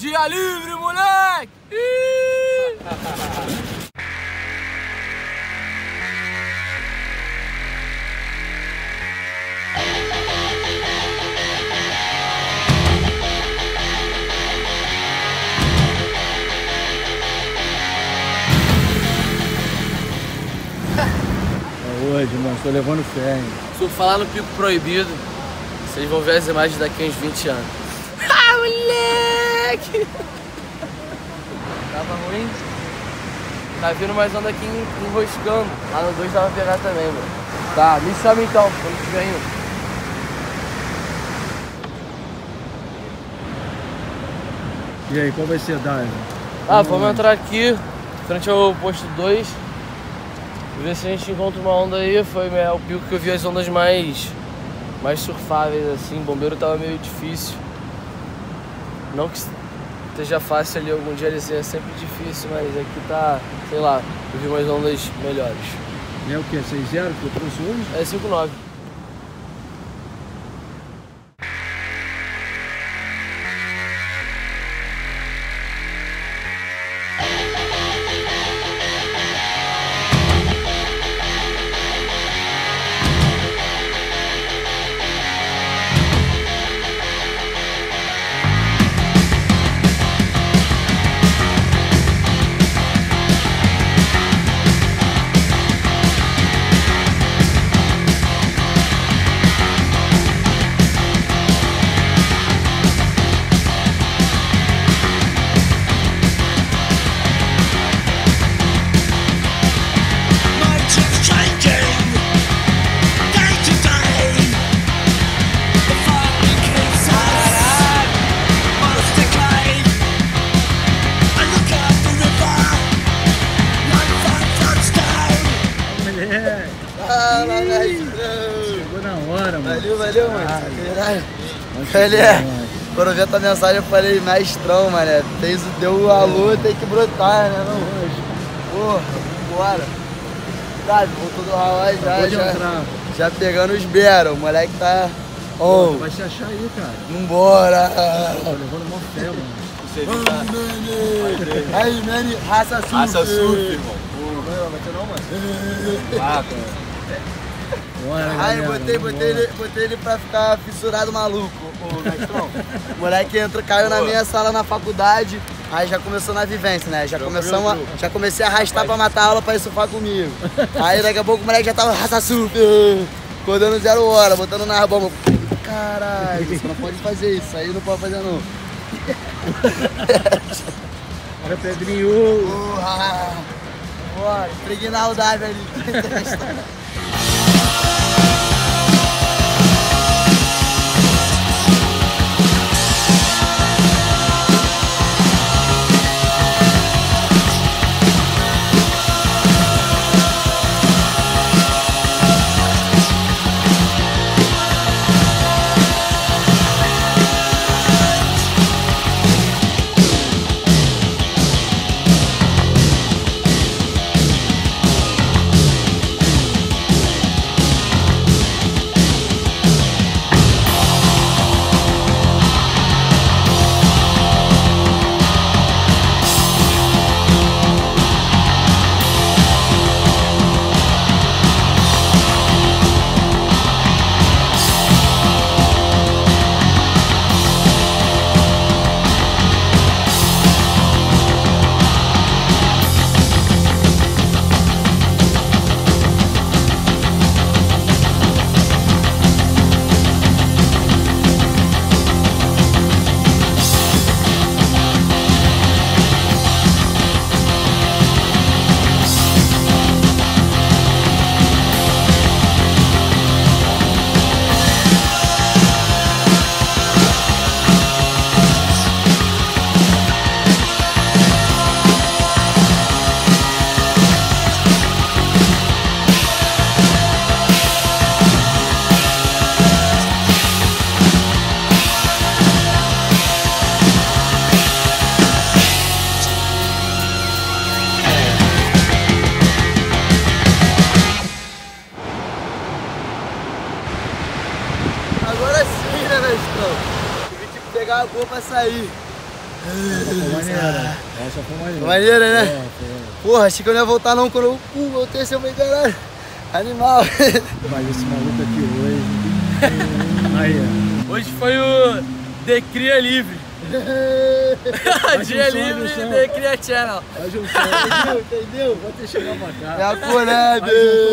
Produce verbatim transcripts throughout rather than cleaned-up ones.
Dia livre, moleque! Hoje, mano, tô levando fé, hein? Se eu falar no Pico Proibido, vocês vão ver as imagens daqui a uns vinte anos. Ah, moleque! Tava ruim? Tá vindo mais onda aqui enroscando. Lá no dois dava pra pegar também, mano. Tá, me chama então, quando estiver indo. E aí, qual vai ser a dive? Ah, vamos entrar aqui, frente ao posto dois. Ver se a gente encontra uma onda aí. Foi é, o pico que eu vi as ondas mais, mais surfáveis assim. O bombeiro tava meio difícil. Não que esteja fácil ali algum dia, ele é sempre difícil, mas aqui tá, sei lá, eu vi umas ondas melhores. E é o que? seis zero que eu trouxe hoje? É cinco nove. Chegou na hora, mano. Valeu, valeu, mano. Sacanagem. Ele é. Quando eu vi a tua mensagem, eu falei, mestrão, mano. Fez, deu o alô, tem que brotar, né? Não, porra, vambora. Tá, voltou do Hawaii já, já, já pegando os beira. O moleque tá on. Vai se achar aí, cara. Vambora. Tô levando uma fé, mano. Vamos, Mani. Aí, Mani, raça surf. Raça surf, irmão. Não vai ter não, mano? Ah, cara. Bora, Aí galera, botei, botei, ele, botei ele pra ficar fissurado maluco, o Mestrão. O moleque entrou, caiu na minha sala na faculdade, aí já começou na vivência, né? Já, começamos a, já comecei a arrastar pra matar a aula pra ir surfar comigo. Aí daqui a pouco o moleque já tava raça surf, acordando zero hora, botando na bomba. Caralho, você não pode fazer isso, aí não pode fazer não. Bora, Pedrinho! Porra! Bora, impregnar o dive ali. Agora sim, né, mestrão? Tive que pegar a boa pra sair. Essa foi maneira. Essa foi maneira. Maneira, né? É, foi. Porra, achei que eu não ia voltar não quando eu uh, voltei assim, eu falei, caralho, animal. Mas esse maluco aqui hoje. Aí, ó. Hoje foi o The Cria Livre. Dia livre The Cria Channel. A junção, entendeu? Entendeu? Vou ter que chegar pra cá. É a colher,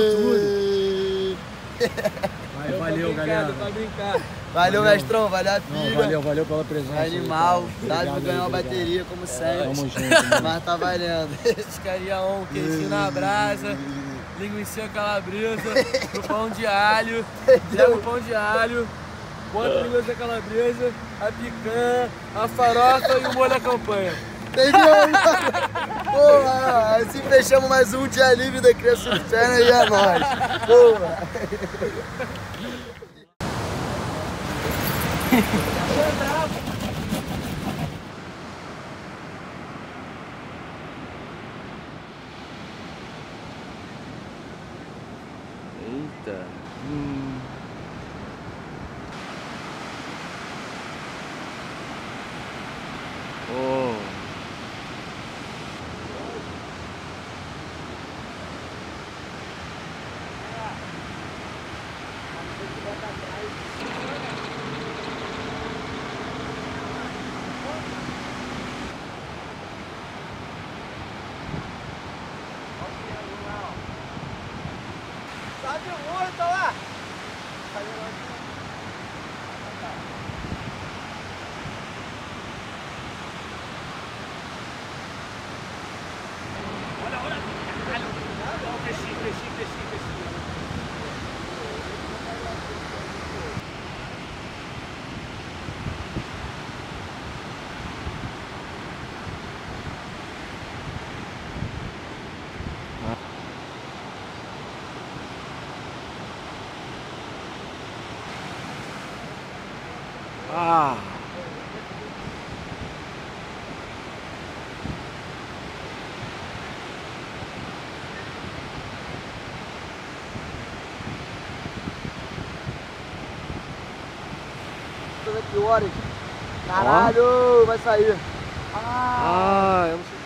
Aí, valeu, galera. Pra brincar. Valeu, mestrão, valeu a Não, filha. valeu, valeu pela presença. Animal, aí, tá? cara. Ganhou uma Obrigado, bateria, como sempre. Tamo junto, mano. Mas tá valendo. Pescaria on, queijinho na brasa, linguiça calabresa, no pão de alho, leva o pão de alho, bota a linguiça calabresa, a picanha, a farofa e o molho da campanha. Entendeu? Porra, assim fechamos mais um dia livre da Criança Channel e é nóis. Porra. Eita. Hum. Oh. Sabe muito lá? Ah. Que horas? Caralho, vai sair. Ah, eu não sei.